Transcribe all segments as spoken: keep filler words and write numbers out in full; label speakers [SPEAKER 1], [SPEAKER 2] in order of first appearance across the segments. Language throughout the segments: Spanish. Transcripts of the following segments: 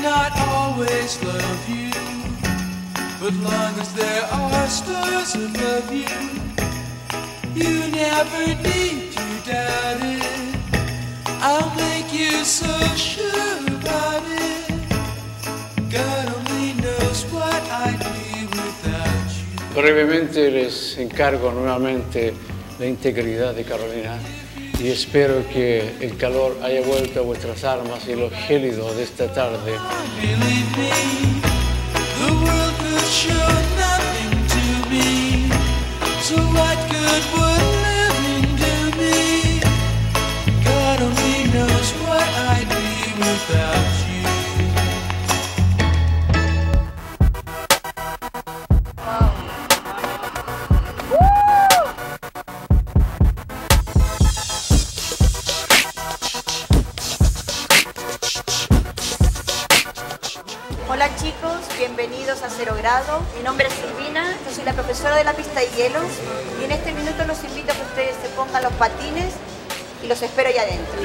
[SPEAKER 1] not always love you, but long as there are stars above you, you never need to doubt it. I'll make you so sure about it. God only knows what I'd be without you.
[SPEAKER 2] Brevemente les encargo nuevamente la integridad de Carolina y espero que el calor haya vuelto a vuestras almas y lo gélido de esta tarde.
[SPEAKER 1] Believe me, the world could show nothing to me, so what good would living do me? God only knows what I'd be without you.
[SPEAKER 3] Hola chicos, bienvenidos a Cero Grado. Mi nombre es Silvina, yo soy la profesora de la pista de hielo y en este minuto los invito a que ustedes se pongan los patines y los espero allá adentro.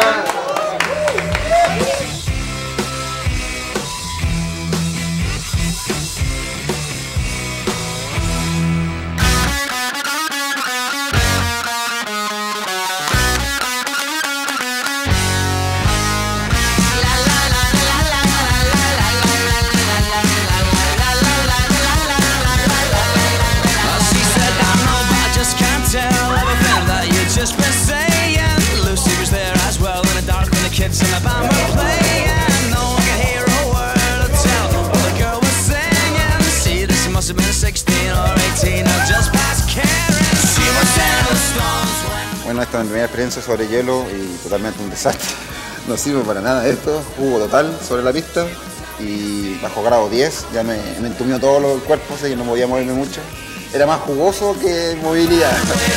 [SPEAKER 4] Bueno, esta es mi primera experiencia sobre hielo y totalmente un desastre. No sirve para nada esto, jugo total sobre la pista y bajo grado diez, ya me, me entumió todo el cuerpo, así que no podía moverme mucho. Era más jugoso que movilidad.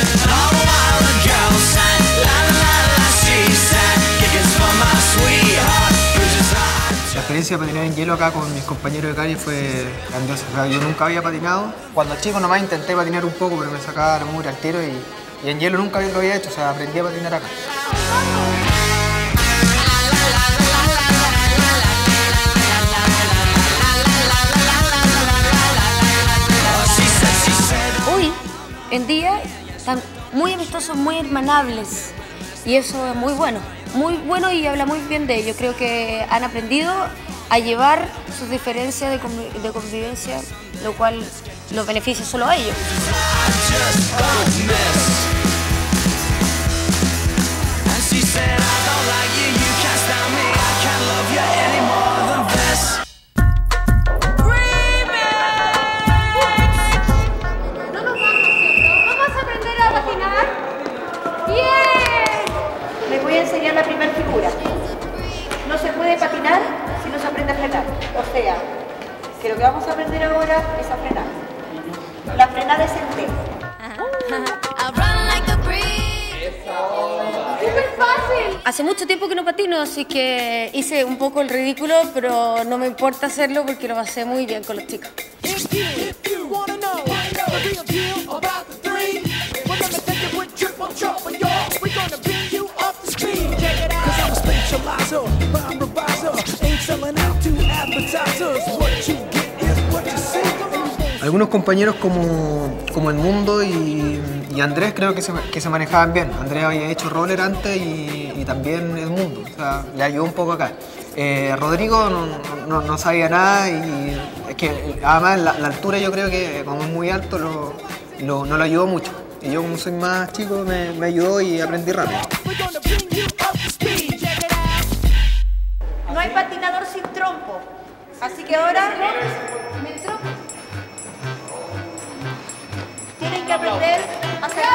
[SPEAKER 5] La experiencia de patinar en hielo acá con mis compañeros de Cali fue grandiosa. O sea, yo nunca había patinado. Cuando chico nomás intenté patinar un poco, pero me sacaba la mugre al tiro y, y en hielo nunca lo había hecho, o sea, aprendí a patinar acá.
[SPEAKER 6] Hoy en día están muy amistosos, muy hermanables y eso es muy bueno. Muy bueno y habla muy bien de ellos. Creo que han aprendido a llevar sus diferencias de, conv de convivencia, lo cual los beneficia solo a ellos.
[SPEAKER 3] Enseñar la primera figura. No se puede patinar si no se aprende a frenar. O sea, que lo que vamos a aprender ahora es a frenar. La frenada es el T.
[SPEAKER 6] ¡Súper fácil! Hace mucho tiempo que no patino, así que hice un poco el ridículo, pero no me importa hacerlo porque lo pasé muy bien con los chicos.
[SPEAKER 5] Algunos compañeros como, como el Mundo y, y Andrés creo que se, que se manejaban bien. Andrés había hecho roller antes y, y también el Mundo, o sea, le ayudó un poco acá. Eh, Rodrigo no, no, no sabía nada y es que además la, la altura yo creo que como es muy alto lo, lo, no lo ayudó mucho. Y yo como soy más chico me, me ayudó y aprendí rápido.
[SPEAKER 3] No hay patinador sin trompo, así que ahora tienen que aprender a hacer.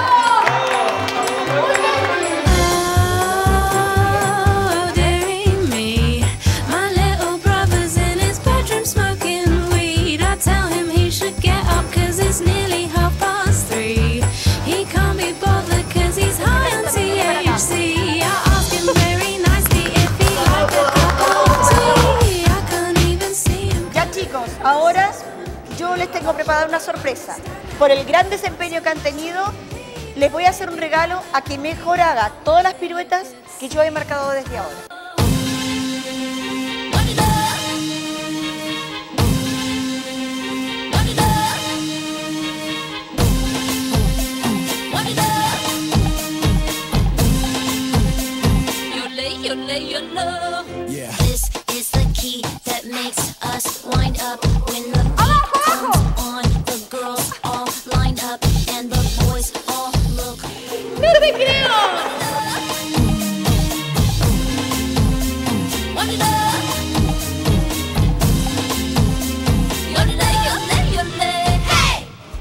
[SPEAKER 3] Ahora yo les tengo preparada una sorpresa. Por el gran desempeño que han tenido, les voy a hacer un regalo a quien mejor haga todas las piruetas que yo he marcado desde ahora.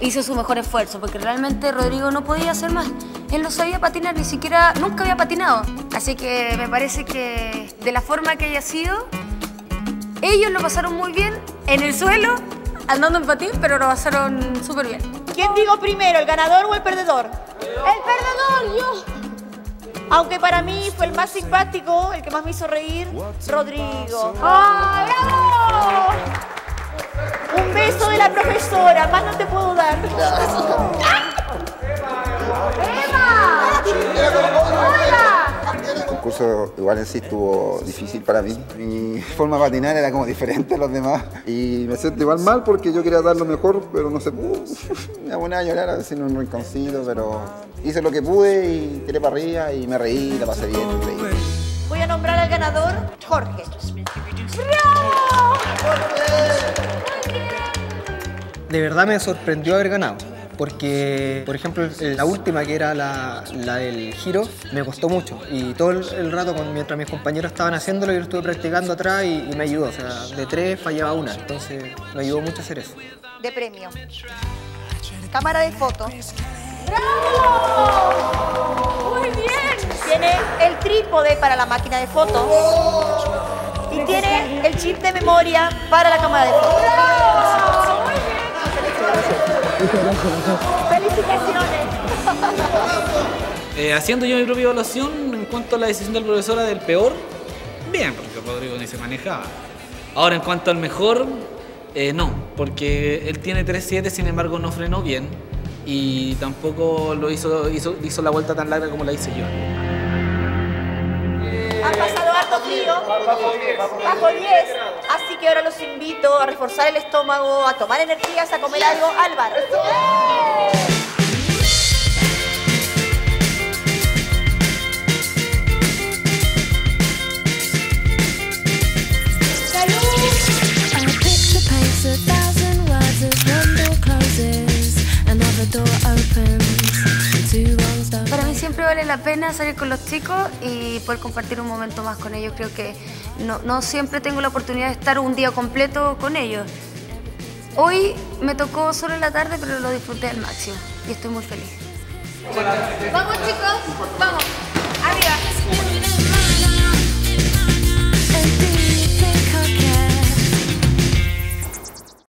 [SPEAKER 6] hizo su mejor esfuerzo, porque realmente Rodrigo no podía hacer más. Él no sabía patinar, ni siquiera, nunca había patinado. Así que me parece que de la forma que haya sido, ellos lo pasaron muy bien en el suelo, andando en patín, pero lo pasaron súper bien.
[SPEAKER 3] ¿Quién digo primero, el ganador o el perdedor? El perdedor, yo. Aunque para mí fue el más simpático, el que más me hizo reír, Rodrigo. ¡Ah, bravo! Un beso de la profesora, más no te puedo dar. ¡Eva!
[SPEAKER 4] El concurso igual en sí estuvo difícil para mí. Mi forma de patinar era como diferente a los demás. Y me siento igual mal porque yo quería dar lo mejor, pero no se pudo. Me aboné a llorar a veces en un rinconcito, pero hice lo que pude y tiré para arriba y me reí, la pasé bien. Reí.
[SPEAKER 3] Voy a nombrar al ganador, Jorge.
[SPEAKER 5] De verdad me sorprendió haber ganado, porque, por ejemplo, la última, que era la, la del giro, me costó mucho. Y todo el, el rato, mientras mis compañeros estaban haciéndolo, yo lo estuve practicando atrás y, y me ayudó. O sea, de tres fallaba una, entonces me ayudó mucho hacer eso.
[SPEAKER 3] De premio. Cámara de foto. ¡Bravo! ¡Muy bien! Tiene el trípode para la máquina de fotos. Y tiene el chip de memoria para la cámara de fotos. ¡Bravo! ¡Muy bien! ¡Felicitaciones!
[SPEAKER 7] Eh, haciendo yo mi propia evaluación en cuanto a la decisión del profesor del peor, bien, porque Rodrigo ni se manejaba. Ahora, en cuanto al mejor, eh, no, porque él tiene tres siete, sin embargo no frenó bien y tampoco lo hizo, hizo, hizo la vuelta tan larga como la hice yo.
[SPEAKER 3] Han pasado harto frío, bajo diez, así que ahora los invito a reforzar el estómago, a tomar energías, a comer algo. Álvaro.
[SPEAKER 6] Para mí siempre vale la pena salir con los chicos y poder compartir un momento más con ellos. Creo que no, no siempre tengo la oportunidad de estar un día completo con ellos. Hoy me tocó solo en la tarde, pero lo disfruté al máximo y estoy muy feliz. ¡Vamos, chicos! ¡Vamos!